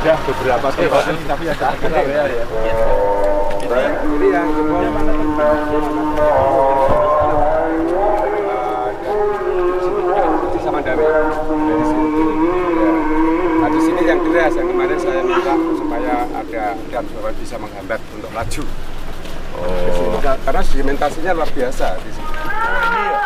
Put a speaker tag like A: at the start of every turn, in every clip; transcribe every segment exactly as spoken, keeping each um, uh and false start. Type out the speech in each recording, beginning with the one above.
A: sudah beberapa tempat tapi ada Surabaya ya. Ini yang sama Dawe dari sini. Nah di sini yang deras yang kemarin saya minta supaya ada dan bisa menghambat untuk laju. Oh. Karena sedimentasinya luar biasa di sini. Oh ini ya.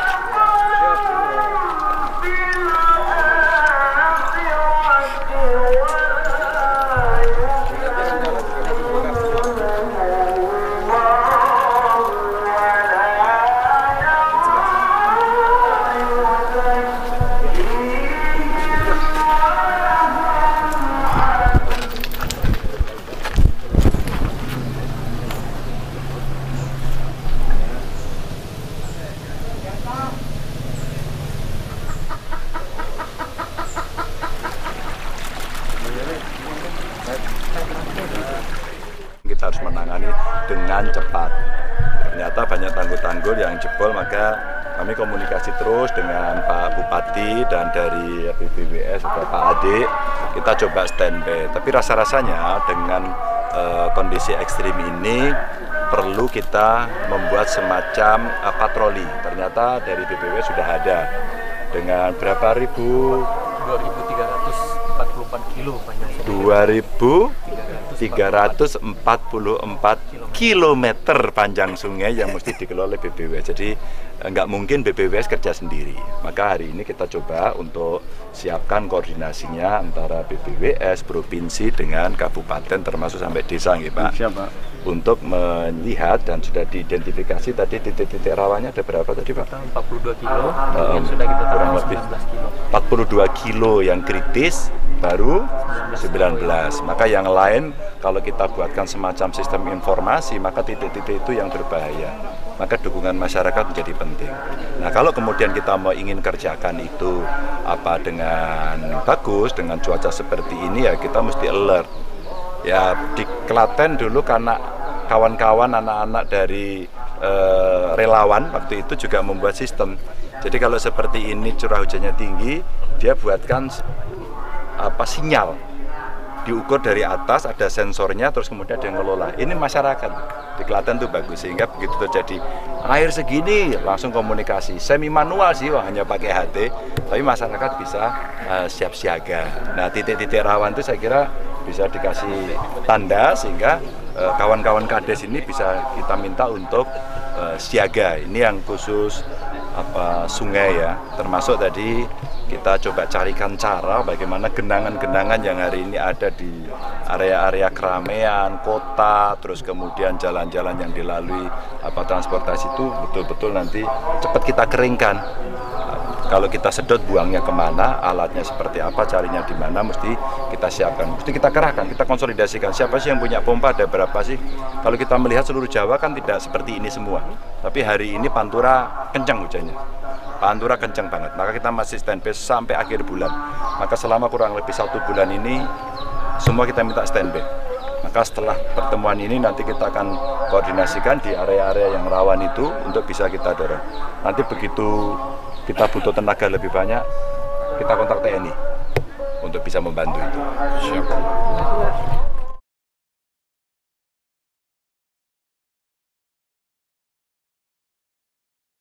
B: Kita harus menangani dengan cepat. Ternyata banyak tanggul-tanggul yang jebol, maka kami komunikasi terus dengan Pak Bupati dan dari B P W S atau Pak Ade. Kita coba standby. Tapi rasa-rasanya dengan uh, kondisi ekstrim ini perlu kita membuat semacam uh, patroli. Ternyata dari B P W S sudah ada dengan berapa ribu?
C: dua ribu tiga ratus empat puluh empat kilo panjang.
B: dua ribu tiga ratus empat puluh empat kilometer panjang sungai yang mesti dikelola B P W S. Jadi nggak mungkin B P W S kerja sendiri. Maka hari ini kita coba untuk siapkan koordinasinya antara B P W S, provinsi dengan kabupaten termasuk sampai desa, gitu, Pak.
A: Siap, Pak.
B: Untuk melihat dan sudah diidentifikasi tadi titik-titik rawannya ada berapa tadi, Pak?
C: empat puluh dua kilo,
B: um,
C: yang sudah kita
B: kurang
C: tahu
B: lebih
C: sembilan belas kilo.
B: empat puluh dua kilo yang kritis, baru sembilan belas. Maka yang lain kalau kita buatkan semacam sistem informasi, maka titik-titik itu yang berbahaya. Maka dukungan masyarakat menjadi penting. Nah, kalau kemudian kita mau ingin kerjakan itu apa dengan bagus, dengan cuaca seperti ini, ya kita mesti alert. Ya di Klaten dulu karena kawan-kawan anak-anak dari eh, relawan waktu itu juga membuat sistem. Jadi kalau seperti ini curah hujannya tinggi, dia buatkan apa sinyal, diukur dari atas, ada sensornya, terus kemudian dia ngelola. Ini masyarakat di Klaten tuh bagus, sehingga begitu terjadi air segini langsung komunikasi. Semi manual sih, wah, hanya pakai H T, tapi masyarakat bisa uh, siap siaga. Nah, titik-titik rawan itu saya kira bisa dikasih tanda sehingga kawan-kawan uh, Kades ini bisa kita minta untuk uh, siaga. Ini yang khusus apa sungai ya, termasuk tadi kita coba carikan cara bagaimana genangan-genangan yang hari ini ada di area-area keramaian, kota, terus kemudian jalan-jalan yang dilalui apa transportasi itu betul-betul nanti cepat kita keringkan. Kalau kita sedot buangnya kemana, alatnya seperti apa, carinya di mana, mesti kita siapkan, mesti kita kerahkan, kita konsolidasikan. Siapa sih yang punya pompa, ada berapa sih? Kalau kita melihat seluruh Jawa kan tidak seperti ini semua. Tapi hari ini Pantura kencang hujannya. Pantura kencang banget, maka kita masih standby sampai akhir bulan. Maka selama kurang lebih satu bulan ini semua kita minta standby. Maka setelah pertemuan ini nanti kita akan koordinasikan di area-area yang rawan itu untuk bisa kita dorong. Nanti begitu kita butuh tenaga lebih banyak, kita kontak T N I untuk bisa membantu itu. Siap.